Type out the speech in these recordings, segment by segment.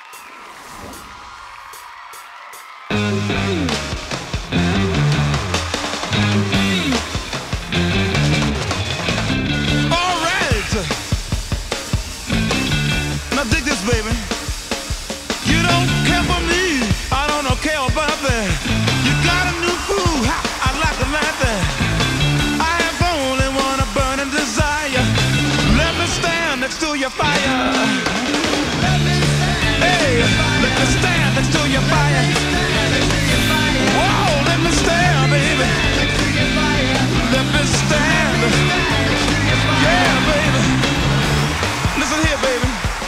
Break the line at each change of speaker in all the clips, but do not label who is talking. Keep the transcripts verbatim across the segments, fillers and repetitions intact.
Now dig this, baby. You don't care for me, I don't know care about that. You got a new groove, ha, I like it like that. I have only one burning desire. Let me stand next to your fire. Hey, let me stand next to your fire. Whoa, let me stand, baby. Let me stand. Yeah, baby. Listen here, baby.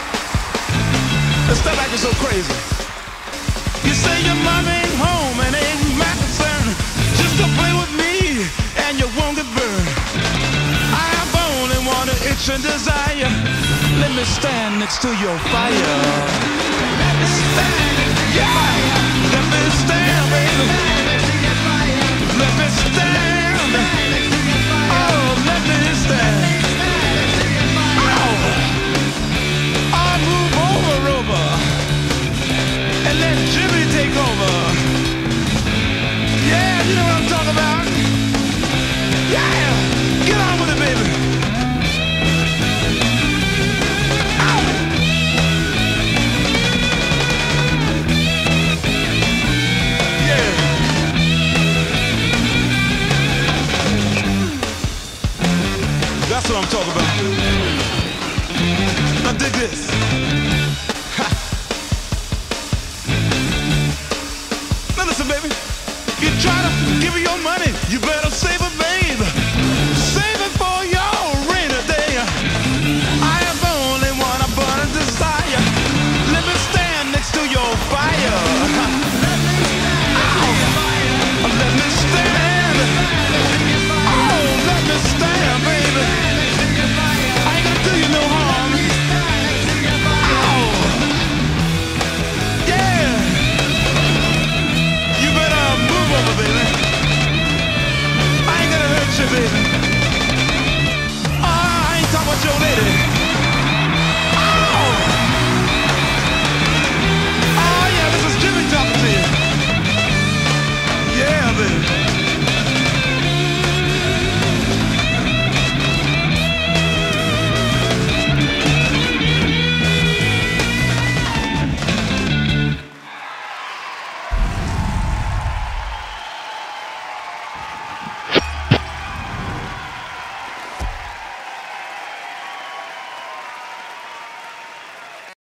Stop acting so crazy. You say your mom ain't home and ain't my concern. Just to play with me and you won't get burned. I have only one itch and desire. Let me stand next to your fire. Let me stand, yeah. Let me stand, baby. Let me stand. Oh, let me stand. Oh, I move over, over, and let Jimmy take over. Yeah, you know what I'm talking about. Yeah, get on with it, baby. Ow. Yeah. That's what I'm talking about. Now dig this.